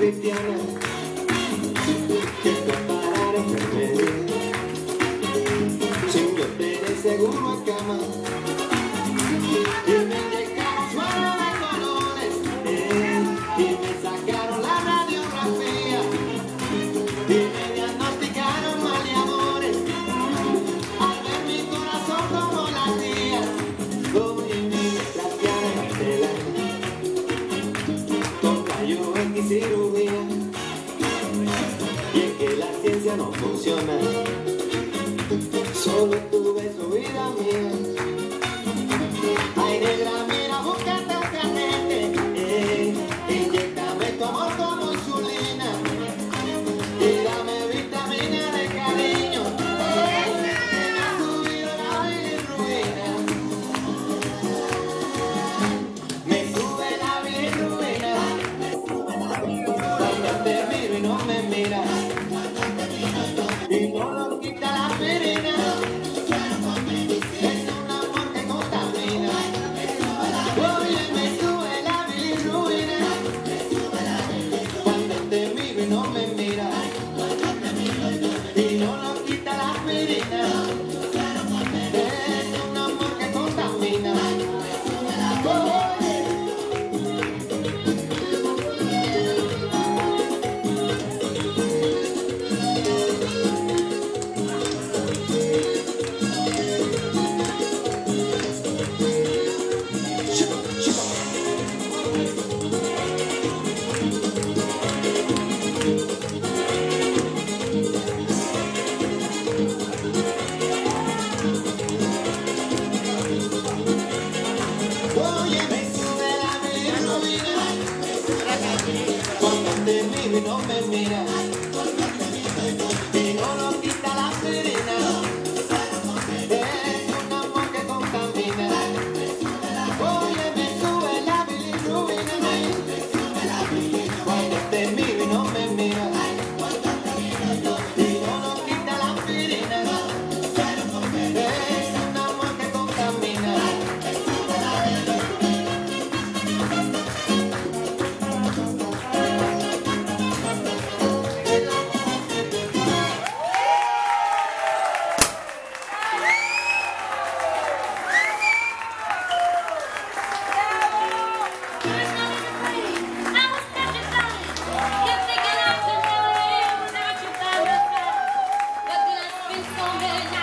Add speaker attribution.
Speaker 1: cristiana que preparar enfermería. Sin yo tener seguro en cama y me inyectaron suero de colores y me sacaron la radiografía y me diagnosticaron mal de amores al ver mi corazón como latía. Oye, mi desgraciada tela con rayos X cirugía, y es que la ciencia no funciona, solo tu beso, vida mía. Ay, negra, mira, búscate un carrete, inyéctame tu amor como insulina y dame vitamina de cariño, que me ha subido la bilirrubina. Me sube la bilirrubina cuando te miro y no me miras, y no lo quita la aspirina. Es un amor que contamina. Oye, me sube la bilirrubina cuando te miro y no me miras, y no lo quita la aspirina. Es un amor que contamina. Oye, me sube la bilirrubina cuando te miro y no me miras, y no lo quita la aspirina. Es un amor que contamina. Oye, me sube la bilirrubina cuando te miro y no me miras, y no lo quita la aspirina. Es un amor que contamina.
Speaker 2: Thank you.